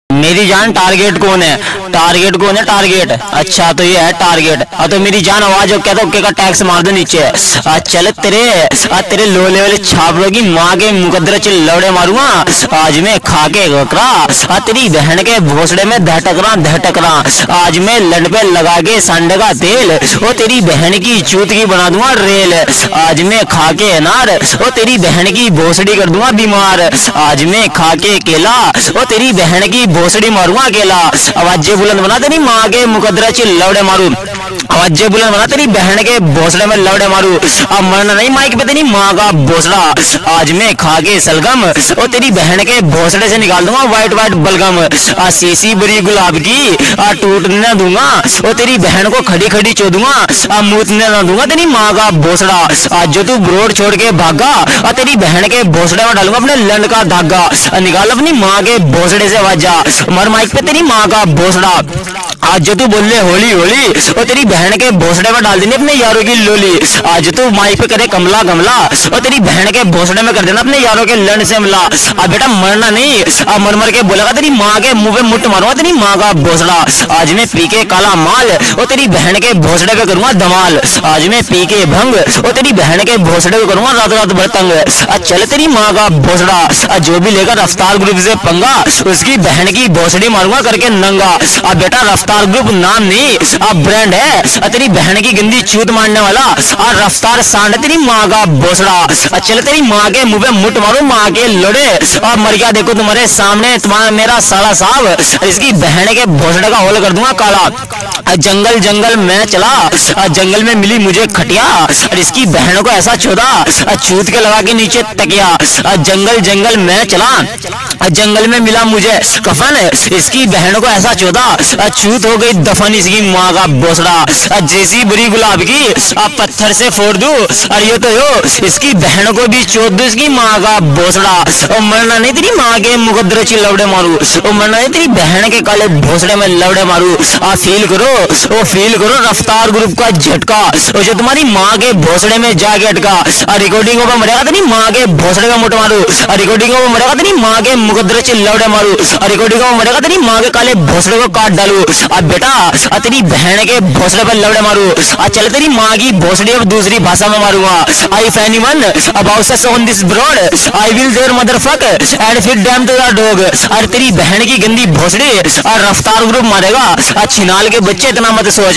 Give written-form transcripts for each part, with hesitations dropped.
मेरी जान टारगेट कौन है? टारगेट कौन है? टारगेट। अच्छा तो ये है टारगेट। तो मेरी जान आवाज हो क्या तो ओके का टैक्स मार दो नीचे। चल तेरे लोले वाले छापड़ों की माँ के मुकद्दर चल लौड़े मारूंगा आज मैं खा के गकरा। तेरी बहन के भोसड़े में धटकरा आज मैं लड़ पे लगा के संडे का तेल वो तेरी बहन की चूत की बना दूंगा रेल। आज मैं खा के अनार वो तेरी बहन की भोसड़ी कर दूंगा बीमार। आज मैं खा के केला वो तेरी बहन की भोसड़ी मारूंगा अकेला। आवाजें बुलंद बना तेरी माँ के मुकद्दर चिल लौड़े मारू। आवाजें बुलंद बना तेरी बहन के भोसड़े में लौड़े मारू। अब मरना नहीं माइक पे तेरी माँ का भोसड़ा। आज मैं खा के सलगम वो तेरी बहन के भोसड़े से निकाल दूंगा व्हाइट बलगम। सीसी बड़ी गुलाब की टूटने ना दूंगा वो तेरी बहन को खड़ी खड़ी चो दूंगा मूतने ना दूंगा तेरी माँ का भोसड़ा। आज जो तू ब्रोड छोड़ के भागा तेरी बहन के भोसड़े में डालूंगा अपने लंड का धागा। निकाल अपनी माँ के भोसड़े से आवाजा मर माइक पे तेरी माँ का भोसड़ा। आज जो तू बोले होली होली और तेरी बहन के भोसड़े में डाल देनी अपने यारों की लोली। आज तू माइक पे करे कमला और तेरी बहन के भोसड़े में कर देना अपने यारों के लंड से हमला। अब बेटा मरना नहीं अब मर के बोलेगा तेरी माँ के मुंह पे मुट्ठ मारूंगा तेरी माँ का भोसड़ा। आज मैं पी के काला माल और तेरी बहन के भोसड़े पे करूंगा धमाल। आज मैं पी के भंग और तेरी बहन के भोसड़े पे करूंगा रात भर तंग। चल तेरी माँ का भोसड़ा जो भी लेकर रफ्तार ग्रुप से पंगा उसकी बहन की भोसड़ी मारूंगा करके नंगा। अब बेटा रफ्तार ग्रुप नाम नहीं अब ब्रांड है तेरी बहन की गंदी चूत मारने वाला और रफ्तार सांड तेरी माँ का भोसड़ा। चल तेरी माँ के मुंह पे मुट्ठ मारो माँ के लोड़े और मर गया देखो तुम्हारे सामने तुम्हारा मेरा साला साहब इसकी बहन के भोसड़े का होल कर दूंगा काला। जंगल में चला जंगल में मिली मुझे खटिया और इसकी बहनों को ऐसा चौदा चूत के लगा के नीचे तकिया। जंगल में चला जंगल में मिला मुझे कफन इसकी बहनों को ऐसा चौदा चूत हो गई दफन इसकी माँ का भोसड़ा। जैसी बुरी गुलाब की पत्थर से फोड़ दूं और ये तो यो इसकी बहनों को भी चोट दूं इसकी माँ का भोसड़ा। और मरना नहीं तेरी माँ के मुकद्दर ची लौड़े मारू। और मरना नहीं तेरी बहन के काले भोसड़े में लौड़े मारू। फील करो रफ्तार ग्रुप का झटका और जो तुम्हारी माँ के भोसड़े में जाके अटका। रिकॉर्डिंगों पर मरेगा तेरी माँ के भोसड़े का मुठ मारू। रिकॉर्डिंगों पर मरेगा तेरी माँ के मुकद्दर ची लौड़े मारू। रिकॉर्डिंगों पर मरेगा तेरी माँ के काले भोसड़े को काट डालू। अब बेटा तेरी बहन के भोसड़े पर लौड़े मारू। चल तेरी माँ की भोसड़ी अब दूसरी भाषा में मारूंगा। I if anyone about sex on this broad I will there motherfuck and fit damn to the dog. और तेरी बहन की गंदी भोसड़ी और रफ्तार ग्रुप मारेगा छिनाल के बच्चे इतना मत सोच।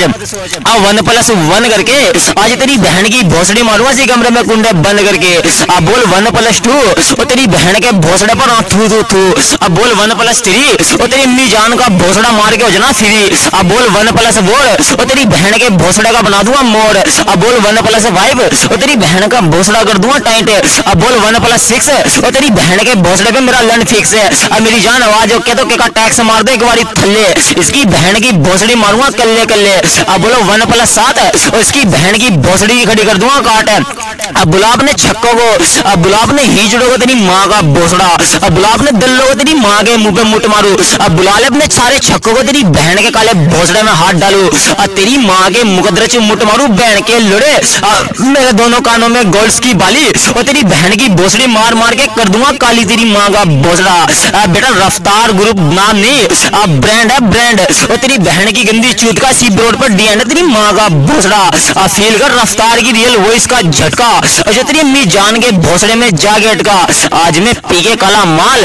1+1 करके आज तेरी बहन की भोसड़ी मारूंगा इसी कमरे में कुंडे बंद करके। अब बोल 1+2 और तेरी बहन के भोसड़े पर थू। अब बोल 1+3 और तेरी अम्मी जान का भोसड़ा मार के हो जाना फ्री। अब बोल 1+4 और तेरी बहन के भोसड़े का बना दूंगा मोर। अब बोल 1+5 और तेरी बहन का भोसड़ा कर दूंगा टाइट। अब बोल 1+6 और तेरी बहन के भोसड़े पे मेरा लंड फिक्स है। अब मेरी जान आवाज हो क्या तो क्या टैक्स मार दे एक बारी थल्ले इसकी बहन की भोसड़ी मारूंगा कल्ले। अब बोलो 1+7 और इसकी बहन की भोसड़ी की खड़ी कर दूंगा काट। अब बुला अपने छक्कों को अब बुला अपने हीजड़ों को तेरी माँ का भोसड़ा। अब बुला अपने दल्लों को तेरी माँ के मुंह पे मुट्ठ मारू। अब बुला ले अपने सारे छक्कों को तेरी बहन के काले भोसड़े में हाथ डालू और तेरी माँ के मुकद्दर से मुट्ठ मारू बहन के लोड़े। मेरे दोनों कानों में गोल्ड्स की बाली और तेरी बहन की भोसड़ी मार के कर दूंगा काली तेरी माँ का भोसड़ा। बेटा रफ्तार ग्रुप नाम नहीं ब्रांड है ब्रांड और तेरी बहन की गंदी चूत का सी रोड पर डीएन है तेरी माँ का भोसड़ा। फील कर रफ्तार की रियल वॉइस का झटका और जो तेरी अम्मी जान के भोसड़े में जाके अटका। आज मैं पी के काला माल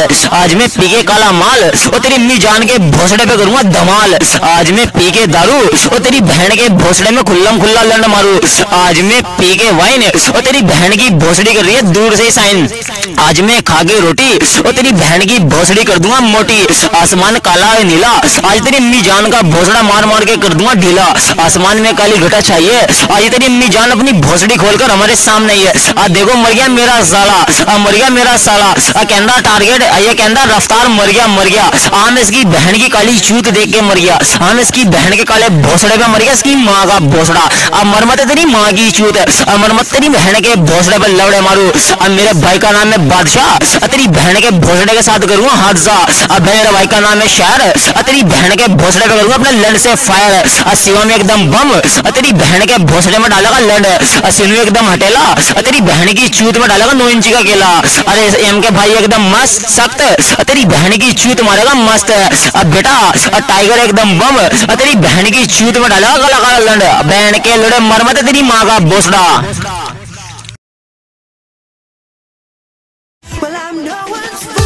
और तेरी अम्मी जान के भोसड़े पे करूंगा धमाल। आज मैं पी के दारू और तेरी बहन के भोसड़े में खुल्ला लंड मारू। आज मैं पी के वाइन और तेरी बहन की भोसड़ी कर रही है दूर से साइन। आज मैं खा के रोटी और तेरी बहन की भोसड़ी कर दूंगा मोटी। आसमान काला है नीला आज तेरी अम्मी जान का भोसड़ा मार के कर दूंगा ढीला। आसमान में काली घटा चाहिए आज तेरी अम्मी जान अपनी भोसड़ी खोलकर हमारे सामने ही है। आज देखो मर गया मेरा साला कहना टारगेट ये कहना रफ्तार मर गया। हम इसकी बहन की काली चूत देख के मर गया। हम इसकी बहन के काले भोसड़े पे मर गया इसकी माँ का भोसड़ा। अब मरमत तेरी माँ की चूत, अब मरमत तेरी बहन के भोसड़े पर लवड़े मारू। अब मेरे भाई का नाम है बादशाह, तेरी बहन के भोसड़े के साथ करूंगा हादसा। अब मेरे भाई का नाम है शहर, तेरी बहन के भोसड़े पे करूंगा अपने लैंड से फायर। शिवा में एकदम बम, तेरी बहन के भोसड़े में डालेगा लैंड। सिनू एकदम हटेला, तेरी बहन की चूत में डालेगा 9 इंची का केला। अरे एम के भाई एकदम मस्त सख्त, तेरी बहन की चूत मारेगा मस्त। अब बेटा टाइगर एकदम बम, तेरी बहन की चूत में डालेगा काला काला लैंड। बहन के लड़े मरमत तेरी माँ का भोसड़ा। Well, I'm no one's fool.